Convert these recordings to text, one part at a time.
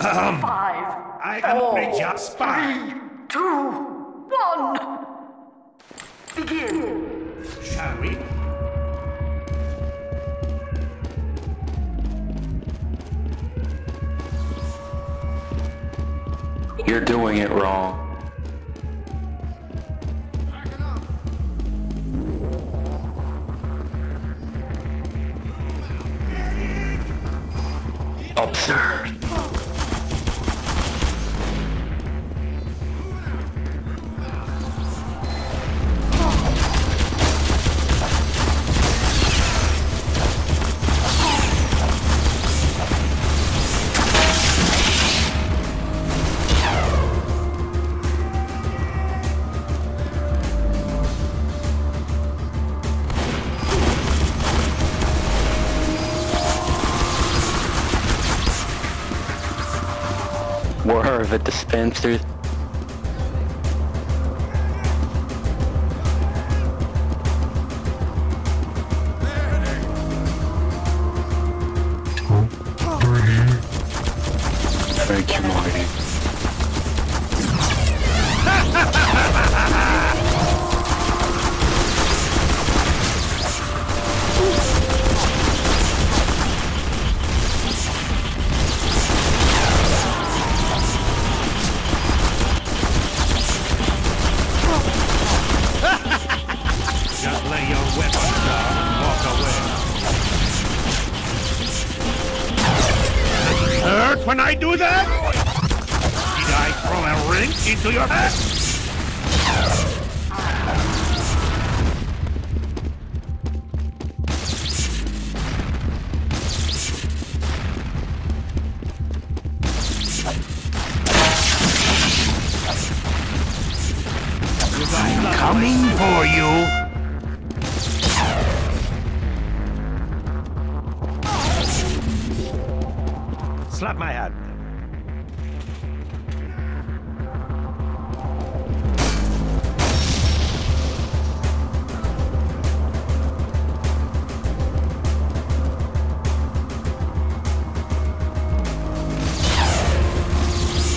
5, I am 4, Major Spy. 3, 2, 1. Begin. Shall we? You're doing it wrong. Absurd. More of a dispenser. Thank you, Marty. Just lay your weapons down and walk away. Hurt when I do that? Did I throw a wrench into your head? Coming for you! Slap my hand.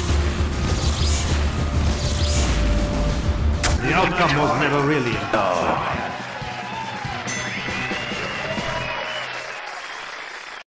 The outcome was never really.